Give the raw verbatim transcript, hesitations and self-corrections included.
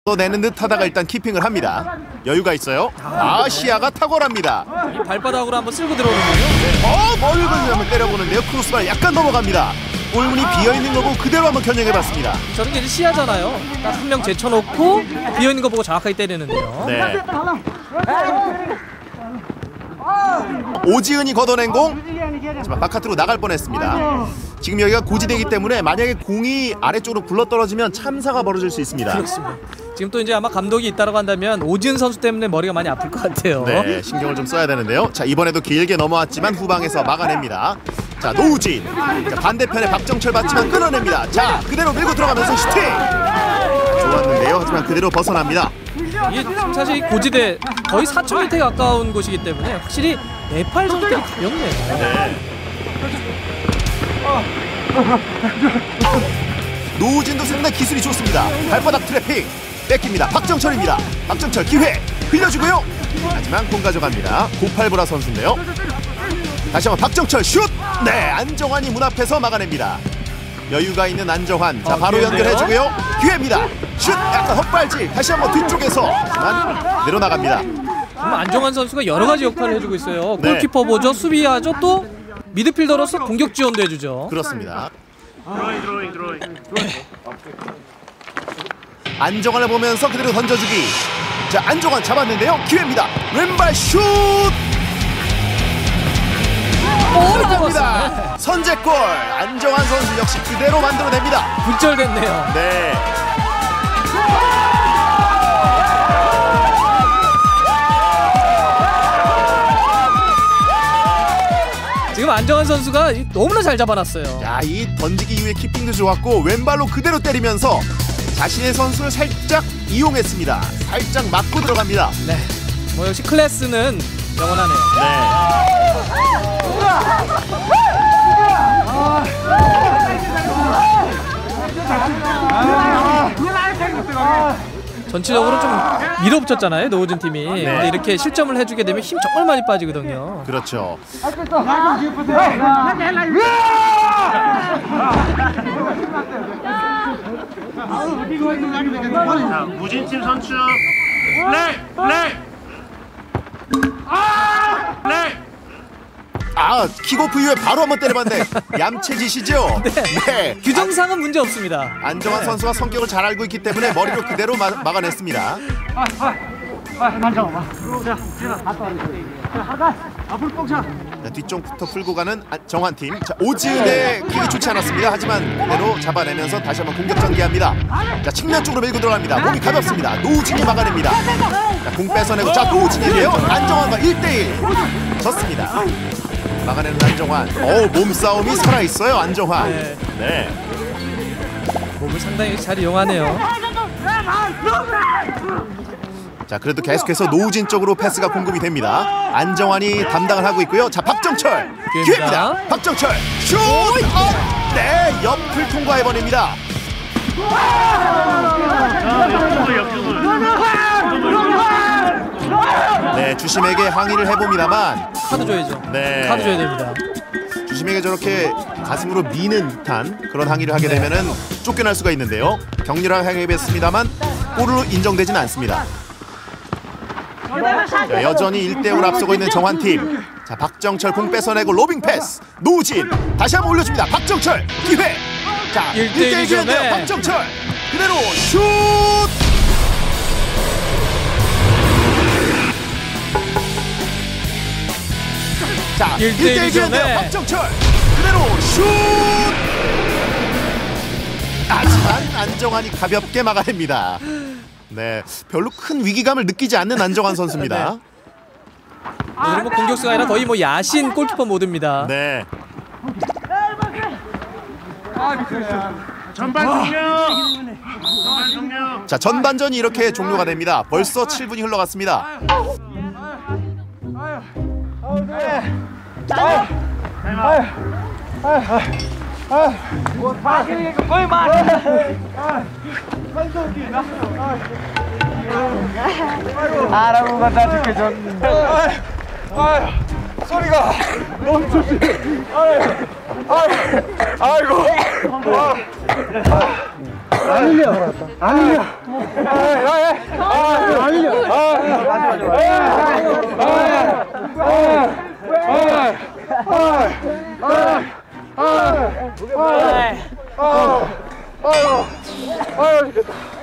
내는 듯 하다가 일단 키핑을 합니다. 여유가 있어요. 아, 시야가 탁월합니다. 이 발바닥으로 한번 쓸고 들어오는군요. 네. 어, 멀리 한번 때려보는데요. 크로스바를 약간 넘어갑니다. 골문이 비어있는 거 보고 그대로 한번 겨냥해봤습니다. 저런 게 이제 시야잖아요. 딱 한 명 제쳐놓고 비어있는 거 보고 정확하게 때리는데요. 네. 오지은이 걷어낸 공. 하지만 바깥으로 나갈 뻔했습니다. 지금 여기가 고지대이기 때문에 만약에 공이 아래쪽으로 굴러떨어지면 참사가 벌어질 수 있습니다. 그렇습니다. 지금 또 이제 아마 감독이 있다고 한다면 오지은 선수 때문에 머리가 많이 아플 것 같아요. 네, 신경을 좀 써야 되는데요. 자, 이번에도 길게 넘어왔지만 후방에서 막아냅니다. 자, 노우진. 자, 반대편에 박정철 받지만 끊어냅니다. 자, 그대로 밀고 들어가면서 슈팅. 좋았는데요. 하지만 그대로 벗어납니다. 이게 사실 이 고지대 거의 사천 미터에 가까운 곳이기 때문에 확실히 네팔 선수들이 가볍네요. 네. 노우진도 상당히 기술이 좋습니다. 발바닥 트래핑 뺏깁니다. 박정철입니다. 박정철 기회 빌려주고요. 하지만 공 가져갑니다. 고팔보라 선수인데요. 다시 한번 박정철 슛! 네, 안정환이 문 앞에서 막아냅니다. 여유가 있는 안정환. 자, 바로 연결해주고요. 기회입니다. 슛! 약간 헛발질. 다시 한번 뒤쪽에서. 하지만 내려나갑니다. 안정환 선수가 여러 가지 역할을 해주고 있어요. 네. 골키퍼 보죠, 수비하죠, 또 미드필더로서 공격 지원도 해주죠. 그렇습니다. 안정환을 보면서 그대로 던져주기. 자, 안정환 잡았는데요. 기회입니다. 왼발 슛! 들어갑니다. 선제골. 안정환 선수 역시 그대로 만들어냅니다. 분절됐네요. 네. 지금 안정환 선수가 너무나 잘 잡아놨어요. 야, 이 던지기 이후에 키핑도 좋았고 왼발로 그대로 때리면서 자신의 선수를 살짝 이용했습니다. 살짝 맞고 들어갑니다. 네. 뭐 역시 클래스는 영원하네요. 네. 전체적으로 좀 밀어붙였잖아요, 노우진 팀이. 네. 근데 이렇게 실점을 해주게 되면 힘 정말 많이 빠지거든요. 그렇죠. 자, 무진팀 선수 플레이! 플레이! 아! 플레이! 아, 킥오프 이후에 바로 한번 때려봤는데 얌체짓이죠? 네. 네. 규정상은 문제 없습니다. 안정환 네. 선수가 성격을 잘 알고 있기 때문에 머리로 그대로 마, 막아냈습니다. 자, 뒤쪽부터 풀고 가는 정환팀. 자, 오지은의 킥이 좋지 않았습니다. 하지만 그대로 잡아내면서 다시 한번 공격 전개합니다. 자, 측면 쪽으로 밀고 들어갑니다. 몸이 가볍습니다. 노우진이 막아냅니다. 자, 공 뺏어내고 자, 노우진인데요. 안정환과 일 대 일 졌습니다. 막아내는 안정환. 어우, 몸싸움이 살아있어요, 안정환. 네. 네. 몸을 상당히 잘 이용하네요. 자, 그래도 계속해서 노우진 쪽으로 패스가 공급이 됩니다. 안정환이 담당을 하고 있고요. 자, 박정철 기회입니다. 박정철 슛! 어! 네, 옆을 통과해버립니다. 네, 주심에게 항의를 해봅니다만 카드 줘야죠. 네. 카드 줘야 됩니다. 주심에게 저렇게 가슴으로 미는 듯한 그런 항의를 하게 되면은 쫓겨날 수가 있는데요. 격렬하게 항의했습니다만 골로 인정되지는 않습니다. 자, 여전히 일 대 영으로 앞서고 있는 정환팀. 자, 박정철 공 뺏어내고 로빙 패스. 노우진 다시 한번 올려줍니다. 박정철 기회. 자, 일 대 일 기회인데요. 박정철 그대로 슛. 자, 일 대 일 기회인데요. 박정철 그대로 슛. 하지만 안정환이 가볍게 막아냅니다. 네, 별로 큰 위기감을 느끼지 않는 안정환 선수입니다. 네. 오늘은 뭐 공격수가 아니라 거의 뭐 야신 골키퍼 모드입니다. 네. 전반 종료! 전반 종료! 자, 전반전이 이렇게 종료가 됩니다. 벌써 칠 분이 흘러갔습니다. 아라고가 나 죽게 줬는데 소리가 멈추지. 아이고 아이고 안 흘려. 안 흘려. 아, 안 흘려. 아유, 아유, 죽겠다.